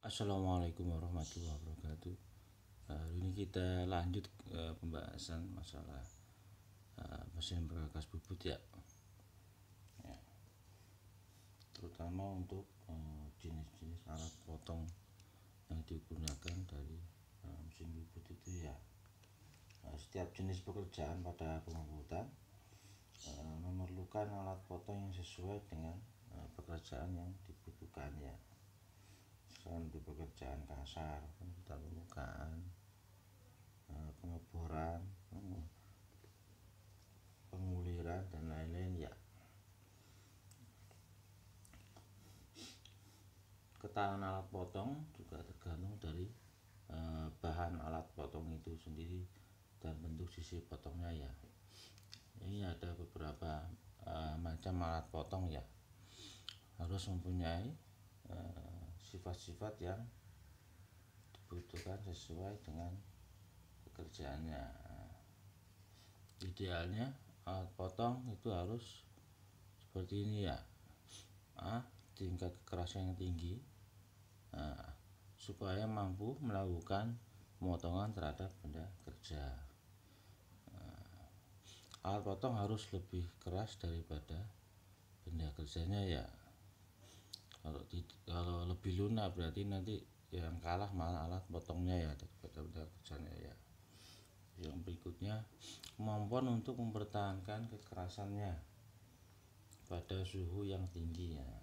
Assalamualaikum warahmatullahi wabarakatuh. Hari ini kita lanjut pembahasan masalah mesin penggagas bubut ya, terutama untuk jenis-jenis alat potong yang digunakan dari mesin bubut itu ya. Setiap jenis pekerjaan pada pengubutan memerlukan alat potong yang sesuai dengan pekerjaan yang dibutuhkan ya. Untuk pekerjaan kasar, pengubutan permukaan, pengeboran, penguliran dan lain-lain ya. Ketahanan alat potong juga tergantung dari bahan alat potong itu sendiri dan bentuk sisi potongnya ya. Ini ada beberapa macam alat potong ya, harus mempunyai sifat-sifat yang dibutuhkan sesuai dengan pekerjaannya. Idealnya alat potong itu harus seperti ini ya, tingkat kekerasan yang tinggi supaya mampu melakukan pemotongan terhadap benda kerja. Alat potong harus lebih keras daripada benda kerjanya ya. Kalau lebih lunak berarti nanti yang kalah malah alat potongnya ya daripada benda kerjanya ya. Yang berikutnya, kemampuan untuk mempertahankan kekerasannya pada suhu yang tinggi ya.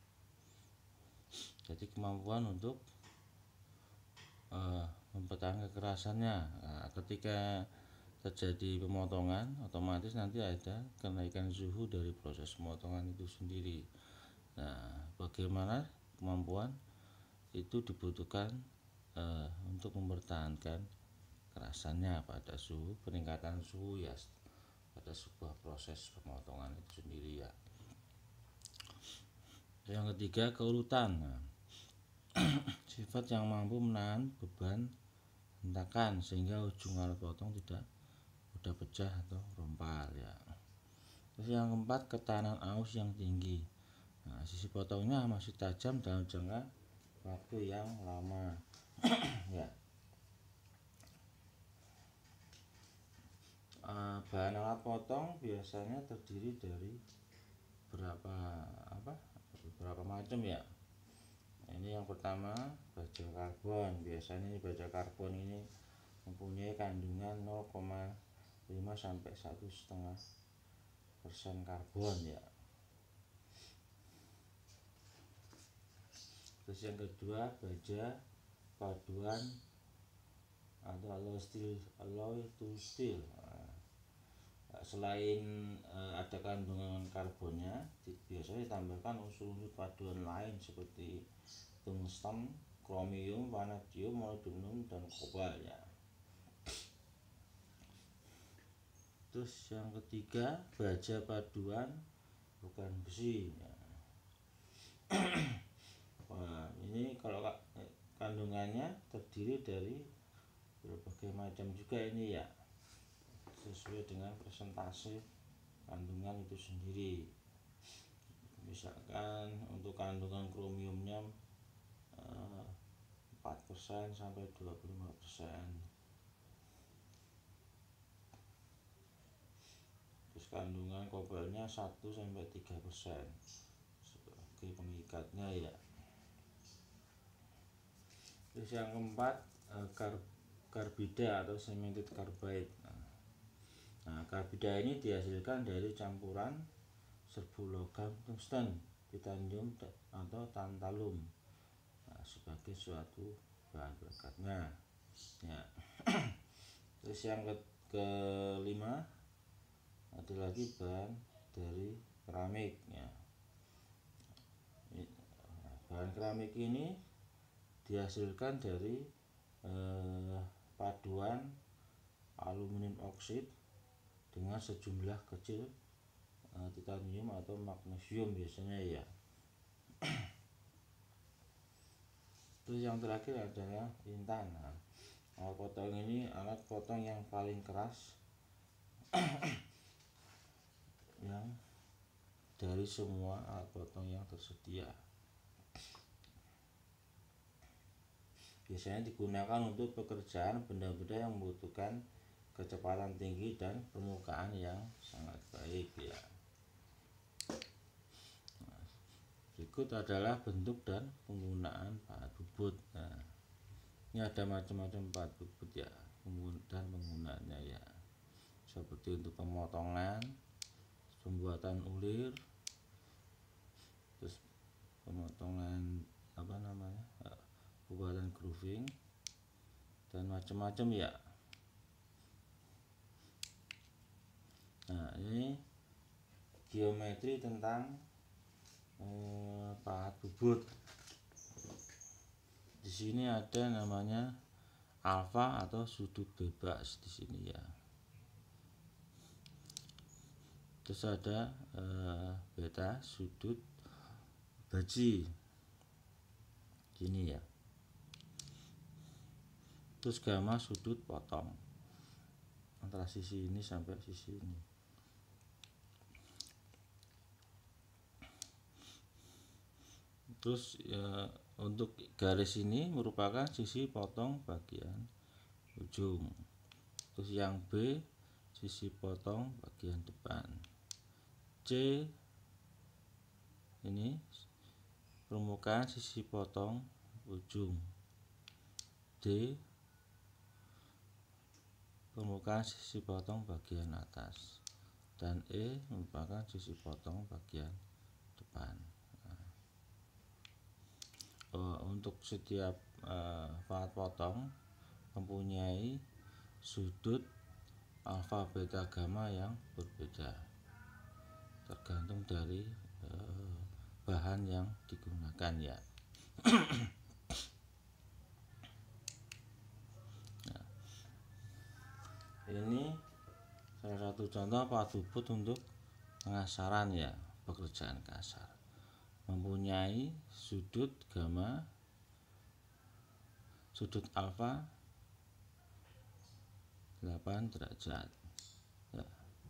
Jadi kemampuan untuk mempertahankan kekerasannya. Ketika terjadi pemotongan, otomatis nanti ada kenaikan suhu dari proses pemotongan itu sendiri. Nah, bagaimana kemampuan itu dibutuhkan untuk mempertahankan kekerasannya pada suhu, peningkatan suhu ya pada sebuah proses pemotongan itu sendiri ya. Yang ketiga, keurutan. Sifat yang mampu menahan beban hentakan sehingga ujung alat potong tidak mudah pecah atau rompal ya. Terus yang keempat, ketahanan aus yang tinggi. Sisi potongnya masih tajam dalam jangka waktu yang lama ya. Bahan alat potong biasanya terdiri dari beberapa macam ya. Ini yang pertama, baja karbon. Biasanya baja karbon ini mempunyai kandungan 0,5 sampai 1,5% karbon ya. Terus yang kedua, baja paduan atau alloy to steel. Selain ada kandungan karbonnya, biasanya ditambahkan unsur-unsur paduan lain seperti tungsten, kromium, vanadium, molybdenum, dan kobalt ya. Terus yang ketiga, baja paduan bukan besi ya. Ini kalau kandungannya terdiri dari berbagai macam juga ini ya, sesuai dengan persentase kandungan itu sendiri. Misalkan untuk kandungan kromiumnya 4% sampai 25%. Terus kandungan kobaltnya 1 sampai 3% sebagai pengikatnya ya. Terus yang keempat, karbida atau cemented carbide. Karbida ini dihasilkan dari campuran serbu logam tungsten, titanium atau tantalum sebagai suatu bahan pelekatnya ya. Terus yang kelima, ada lagi bahan dari keramik ya. Bahan keramik ini dihasilkan dari paduan aluminium oksid dengan sejumlah kecil titanium atau magnesium biasanya ya. Terus yang terakhir adalah intan. Alat potong ini alat potong yang paling keras yang dari semua alat potong yang tersedia. biasanya digunakan untuk pekerjaan benda-benda yang membutuhkan kecepatan tinggi dan permukaan yang sangat baik ya. Berikut adalah bentuk dan penggunaan pahat bubut. Nah, ini ada macam-macam pahat bubut ya, dan penggunaannya ya, seperti untuk pemotongan, pembuatan ulir, terus pemotongan pembuatan grooving dan macam-macam ya. Nah, ini geometri tentang pahat bubut. Di sini ada namanya alfa atau sudut bebas di sini ya. Terus ada beta sudut baji gini ya. Terus gamma sudut potong antara sisi ini sampai sisi ini. Terus untuk garis ini merupakan sisi potong bagian ujung. Terus yang B sisi potong bagian depan. C ini permukaan sisi potong ujung. D permukaan sisi potong bagian atas, dan E merupakan sisi potong bagian depan. Untuk setiap pahat potong mempunyai sudut alfa, beta, gamma yang berbeda tergantung dari bahan yang digunakan ya. Nah, ini salah satu contoh pahat bubut untuk pengasaran ya, pekerjaan kasar, mempunyai sudut gamma, sudut alfa 8 derajat ya.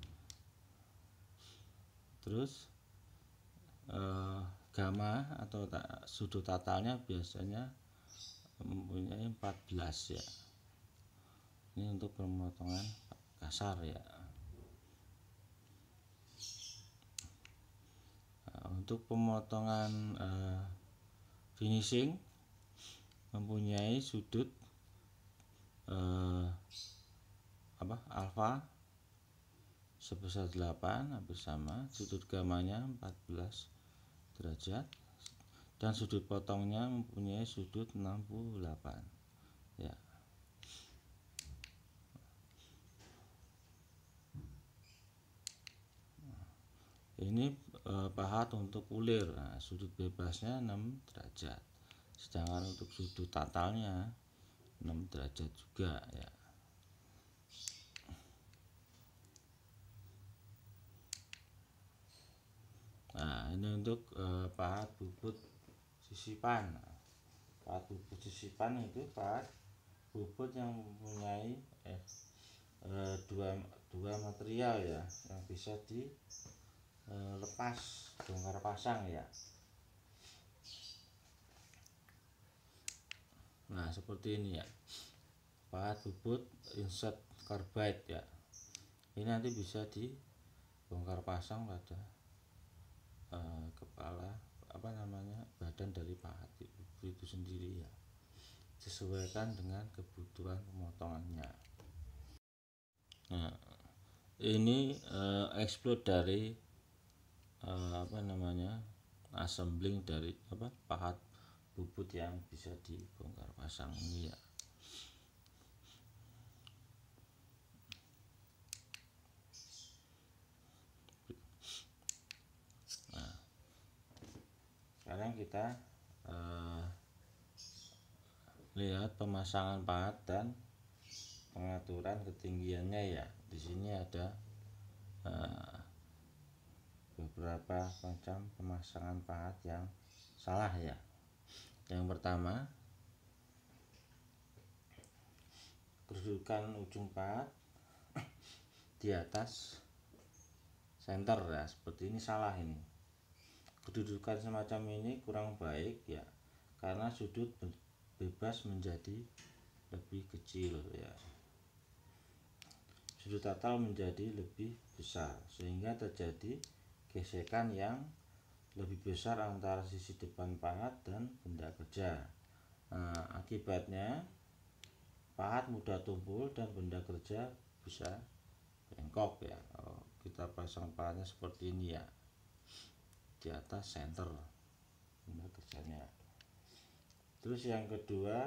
Terus gamma atau sudut tatalnya biasanya mempunyai 14 ya. Ini untuk pemotongan kasar ya. Untuk pemotongan finishing mempunyai sudut alfa sebesar 8 hampir sama, sudut gamanya 14 derajat, dan sudut potongnya mempunyai sudut 68 ya. Ini pahat untuk ulir. Nah, sudut bebasnya 6 derajat, sedangkan untuk sudut tatalnya 6 derajat juga ya. Nah, ini untuk pahat bubut sisipan. Pahat bubut sisipan itu pahat bubut yang mempunyai dua material ya, yang bisa dilepas bongkar pasang ya. Nah, seperti ini ya, pahat bubut insert carbide ya. Ini nanti bisa dibongkar pasang pada kepala badan dari pahat itu sendiri ya, disesuaikan dengan kebutuhan pemotongannya. Nah, ini explode dari assembling dari pahat bubut yang bisa dibongkar pasang ini ya. Nah, sekarang kita lihat pemasangan pahat dan pengaturan ketinggiannya ya. Di sini ada beberapa macam pemasangan pahat yang salah ya. Yang pertama, kedudukan ujung pahat di atas center ya, seperti ini salah. Ini kedudukan semacam ini kurang baik ya, karena sudut bebas menjadi lebih kecil ya. Sudut total menjadi lebih besar sehingga terjadi gesekan yang lebih besar antara sisi depan pahat dan benda kerja. Nah, akibatnya pahat mudah tumpul dan benda kerja bisa bengkok ya. Kalau kita pasang pahatnya seperti ini ya, di atas center benda kerjanya. Terus yang kedua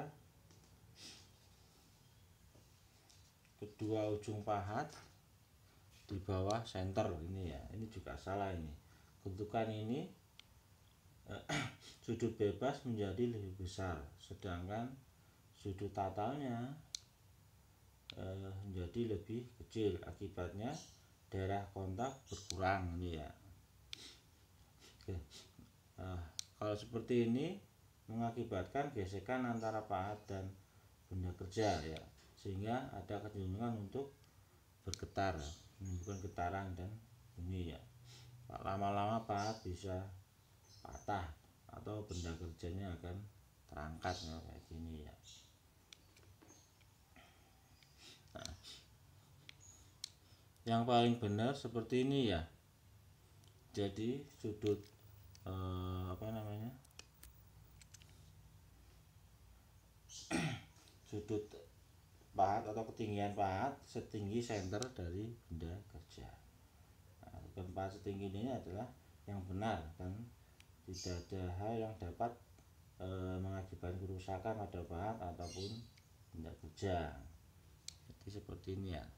ujung pahat di bawah center ini ya, ini juga salah ini. Bentukan ini sudut bebas menjadi lebih besar, sedangkan sudut totalnya menjadi lebih kecil. Akibatnya daerah kontak berkurang ini ya. Oke. Kalau seperti ini mengakibatkan gesekan antara pahat dan benda kerja ya, sehingga ada kecenderungan untuk bergetar, menimbulkan getaran dan bunyi ya. Lama-lama pahat bisa patah atau benda kerjanya akan terangkat ya, kayak gini ya. Nah, yang paling benar seperti ini ya. Jadi sudut sudut pahat atau ketinggian pahat setinggi center dari benda kerja. Nah, pahat setinggi ini adalah yang benar dan tidak ada hal yang dapat mengakibatkan kerusakan pada pahat ataupun benda kerja. Jadi seperti ini ya.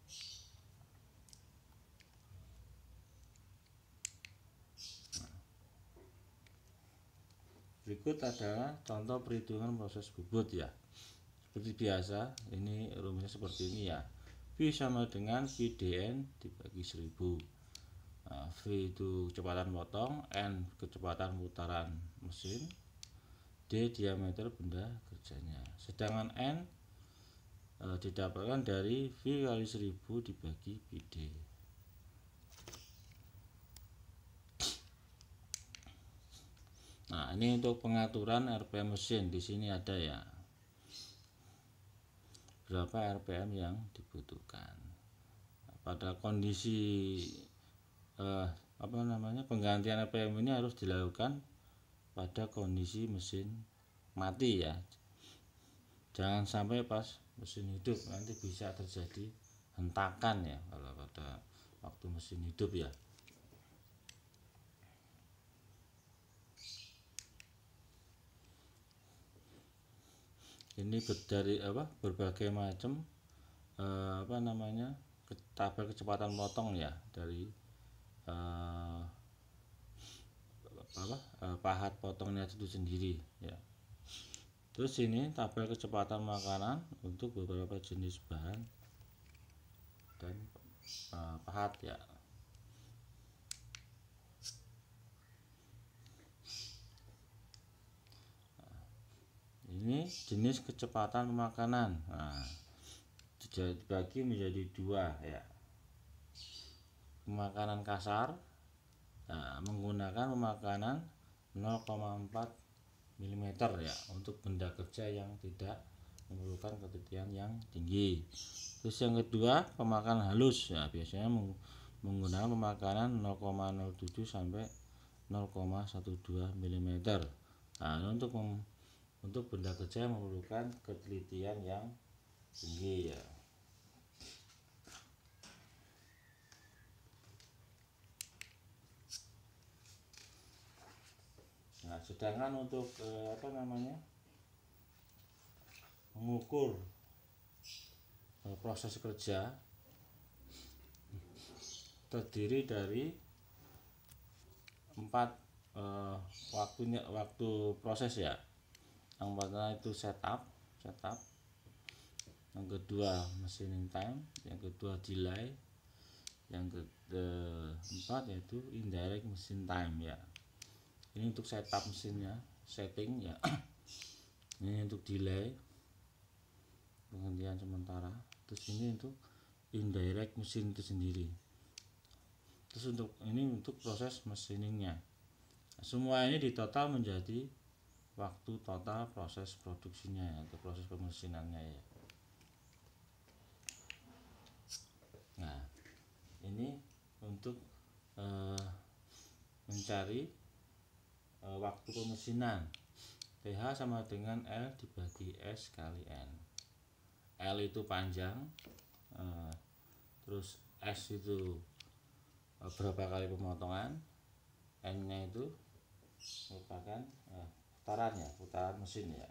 Berikut adalah contoh perhitungan proses bobot ya. Seperti biasa, ini rumusnya seperti ini ya. V sama dengan VDN dibagi 1000. Nah, V itu kecepatan potong, N kecepatan putaran mesin, D diameter benda kerjanya. Sedangkan N didapatkan dari V kali 1000 dibagi PD. Nah, ini untuk pengaturan RPM mesin. Di sini ada ya, berapa RPM yang dibutuhkan. Pada kondisi penggantian RPM ini harus dilakukan pada kondisi mesin mati ya. Jangan sampai pas mesin hidup, nanti bisa terjadi hentakan ya kalau pada waktu mesin hidup ya. Ini dari berbagai macam tabel kecepatan potong ya, dari pahat potongnya itu sendiri ya. Terus ini tabel kecepatan makanan untuk beberapa jenis bahan dan pahat ya. Ini jenis kecepatan pemakanan. Nah, dibagi menjadi dua ya. Pemakanan kasar, nah, menggunakan pemakanan 0,4 mm ya, untuk benda kerja yang tidak memerlukan ketelitian yang tinggi. Terus yang kedua pemakanan halus ya, biasanya menggunakan pemakanan 0,07 sampai 0,12 mm. Nah, untuk benda kerja yang memerlukan ketelitian yang tinggi ya. Nah, sedangkan untuk mengukur proses kerja terdiri dari 4 waktu proses ya. Yang pertama itu setup, yang kedua machining time, yang kedua delay, yang keempat yaitu indirect machine time ya. Ini untuk setup mesinnya, setting ya. Ini untuk delay, penghentian sementara. Terus ini untuk indirect mesin itu sendiri. Terus untuk proses machiningnya. Semua ini ditotal menjadi waktu total proses produksinya atau proses pemesinannya ya. Nah, ini untuk mencari waktu pemesinan. TH sama dengan L dibagi S kali N. L itu panjang, terus S itu berapa kali pemotongan, N nya itu merupakan putaran mesin ya.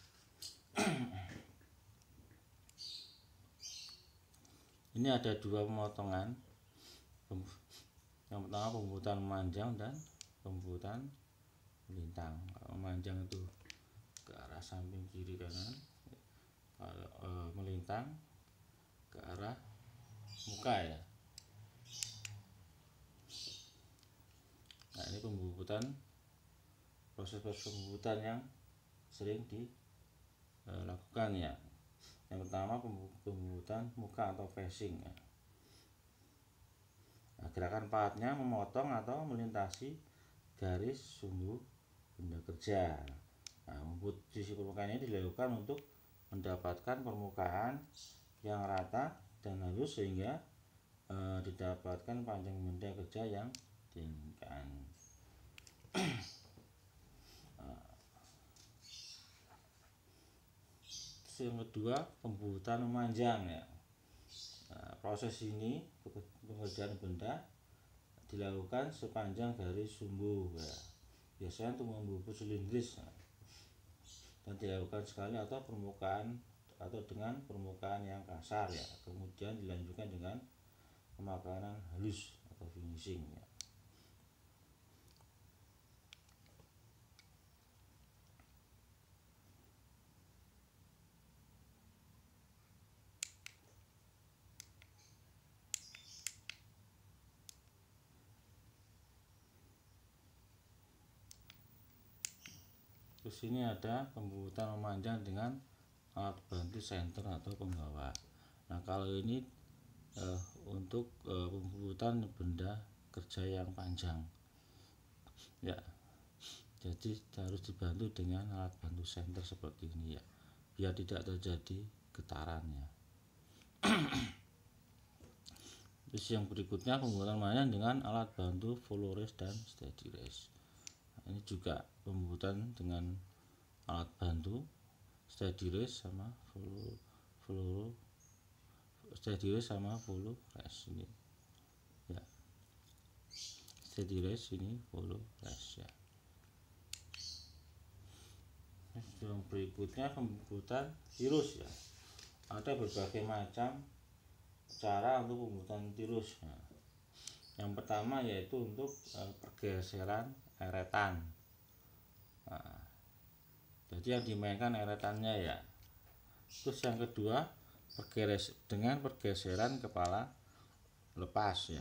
Ini ada dua pemotongan, yang pertama pembubutan memanjang dan pembubutan melintang. Memanjang itu ke arah samping kiri kanan, kalau melintang ke arah muka ya. Nah, ini proses pembubutan yang sering dilakukan ya. Yang pertama pembubutan muka atau facing ya. Nah, gerakan pahatnya memotong atau melintasi garis sumbu benda kerja. Nah, membubut sisi permukaan ini dilakukan untuk mendapatkan permukaan yang rata dan halus sehingga didapatkan panjang benda kerja yang diinginkan. Yang kedua pembubutan memanjang ya. Nah, proses ini pengerjaan benda dilakukan sepanjang garis sumbu ya. Biasanya untuk membubut silindris dan dilakukan sekali atau dengan permukaan yang kasar ya. Kemudian dilanjutkan dengan pemakaran halus atau finishing ya. Terus ini ada pembubutan memanjang dengan alat bantu senter atau pembawa. Nah, kalau ini untuk pembubutan benda kerja yang panjang ya. Jadi harus dibantu dengan alat bantu senter seperti ini ya, biar tidak terjadi getaran ya. Terus yang berikutnya pembubutan memanjang dengan alat bantu follow race dan steady race. Ini juga pembubutan dengan alat bantu steady race sama follow race ini ya. Steady race ini follow race ya. Yang berikutnya pembubutan tirus ya. Ada berbagai macam cara untuk pembubutan tirus. Nah, yang pertama yaitu untuk pergeseran eretan. Nah, jadi yang dimainkan eretannya ya. Terus yang kedua dengan pergeseran kepala lepas ya.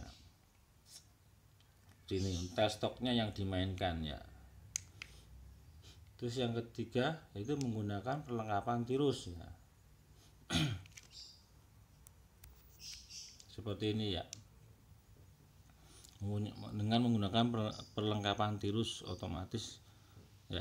Ini tailstocknya yang dimainkan ya. Terus yang ketiga yaitu menggunakan perlengkapan tirus ya. Seperti ini ya. Dengan menggunakan perlengkapan tirus otomatis ya.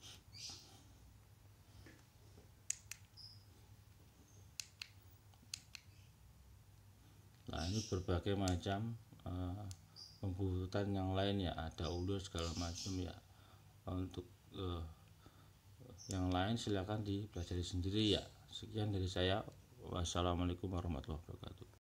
Nah, ini berbagai macam pembubutan yang lain ya, ada ulur segala macam ya. Untuk yang lain silakan dipelajari sendiri ya. Sekian dari saya. Wassalamualaikum warahmatullahi wabarakatuh.